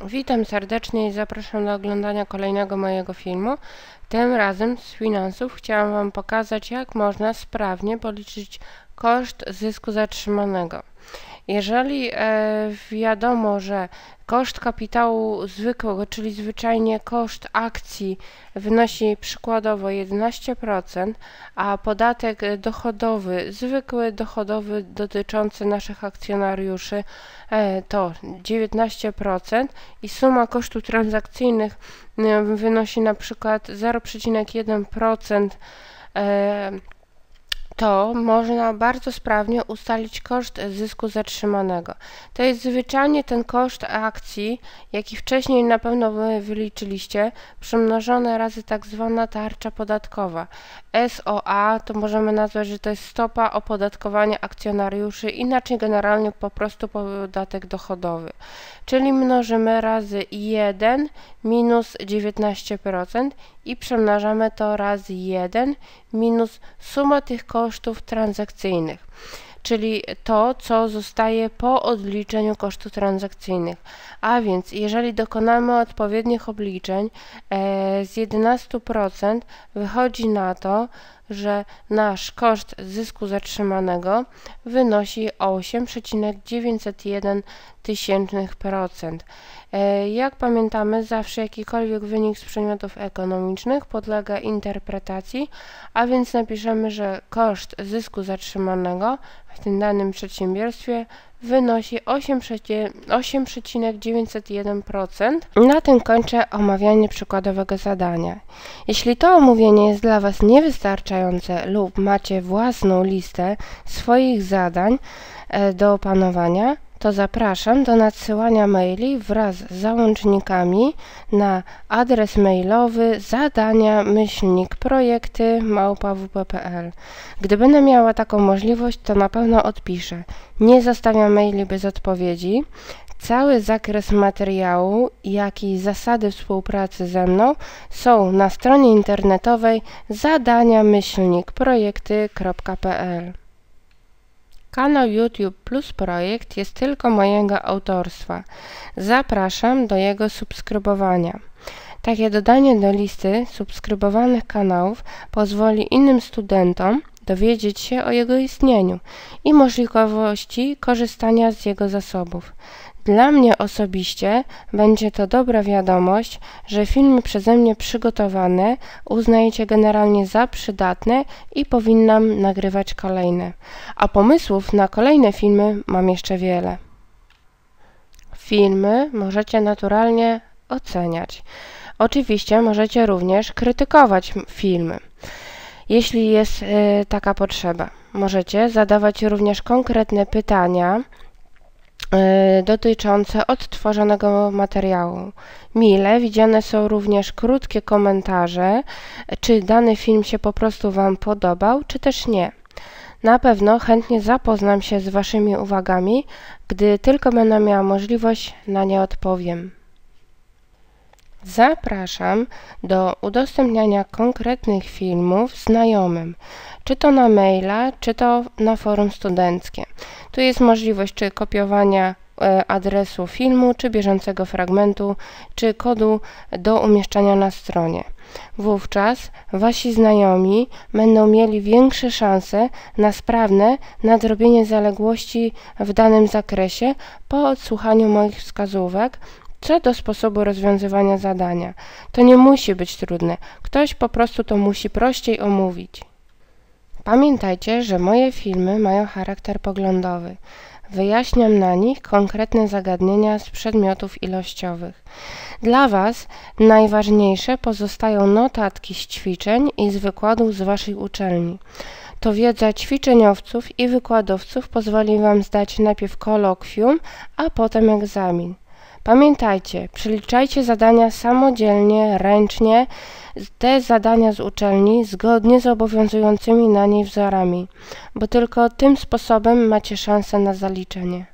Witam serdecznie i zapraszam do oglądania kolejnego mojego filmu. Tym razem z finansów chciałam Wam pokazać, jak można sprawnie policzyć koszt zysku zatrzymanego. Jeżeli wiadomo, że koszt kapitału zwykłego, czyli zwyczajnie koszt akcji wynosi przykładowo 11%, a podatek dochodowy, zwykły dochodowy dotyczący naszych akcjonariuszy to 19% i suma kosztów transakcyjnych wynosi na przykład 0,1%, to można bardzo sprawnie ustalić koszt zysku zatrzymanego. To jest zwyczajnie ten koszt akcji, jaki wcześniej na pewno Wy wyliczyliście, przemnożone razy tak zwana tarcza podatkowa. SOA to możemy nazwać, że to jest stopa opodatkowania akcjonariuszy, inaczej generalnie po prostu podatek dochodowy. Czyli mnożymy razy 1 minus 19% i przemnażamy to razy 1 minus suma tych kosztów transakcyjnych, czyli to, co zostaje po odliczeniu kosztów transakcyjnych. A więc jeżeli dokonamy odpowiednich obliczeń, z 11% wychodzi na to, że nasz koszt zysku zatrzymanego wynosi 8,901%. Jak pamiętamy, zawsze jakikolwiek wynik z przedmiotów ekonomicznych podlega interpretacji, a więc napiszemy, że koszt zysku zatrzymanego w tym danym przedsiębiorstwie wynosi 8,901%. Na tym kończę omawianie przykładowego zadania. Jeśli to omówienie jest dla Was niewystarczające lub macie własną listę swoich zadań do opanowania, to zapraszam do nadsyłania maili wraz z załącznikami na adres mailowy zadania@projekty@wp.pl. Gdy będę miała taką możliwość, to na pewno odpiszę. Nie zostawiam maili bez odpowiedzi. Cały zakres materiału, jak i zasady współpracy ze mną są na stronie internetowej zadania@projekty.pl. Kanał YouTube Plus Projekt jest tylko mojego autorstwa. Zapraszam do jego subskrybowania. Takie dodanie do listy subskrybowanych kanałów pozwoli innym studentom dowiedzieć się o jego istnieniu i możliwości korzystania z jego zasobów. Dla mnie osobiście będzie to dobra wiadomość, że filmy przeze mnie przygotowane uznajecie generalnie za przydatne i powinnam nagrywać kolejne. A pomysłów na kolejne filmy mam jeszcze wiele. Filmy możecie naturalnie oceniać. Oczywiście możecie również krytykować filmy, jeśli jest taka potrzeba. Możecie zadawać również konkretne pytania dotyczące odtworzonego materiału. Mile widziane są również krótkie komentarze, czy dany film się po prostu Wam podobał, czy też nie. Na pewno chętnie zapoznam się z Waszymi uwagami, gdy tylko będę miała możliwość, na nie odpowiem. Zapraszam do udostępniania konkretnych filmów znajomym, czy to na maila, czy to na forum studenckie. Tu jest możliwość czy kopiowania adresu filmu, czy bieżącego fragmentu, czy kodu do umieszczania na stronie. Wówczas Wasi znajomi będą mieli większe szanse na sprawne nadrobienie zaległości w danym zakresie po odsłuchaniu moich wskazówek co do sposobu rozwiązywania zadania. To nie musi być trudne. Ktoś po prostu to musi prościej omówić. Pamiętajcie, że moje filmy mają charakter poglądowy. Wyjaśniam na nich konkretne zagadnienia z przedmiotów ilościowych. Dla Was najważniejsze pozostają notatki z ćwiczeń i z wykładów z Waszej uczelni. To wiedza ćwiczeniowców i wykładowców pozwoli Wam zdać najpierw kolokwium, a potem egzamin. Pamiętajcie, przeliczajcie zadania samodzielnie, ręcznie, te zadania z uczelni zgodnie z obowiązującymi na niej wzorami, bo tylko tym sposobem macie szansę na zaliczenie.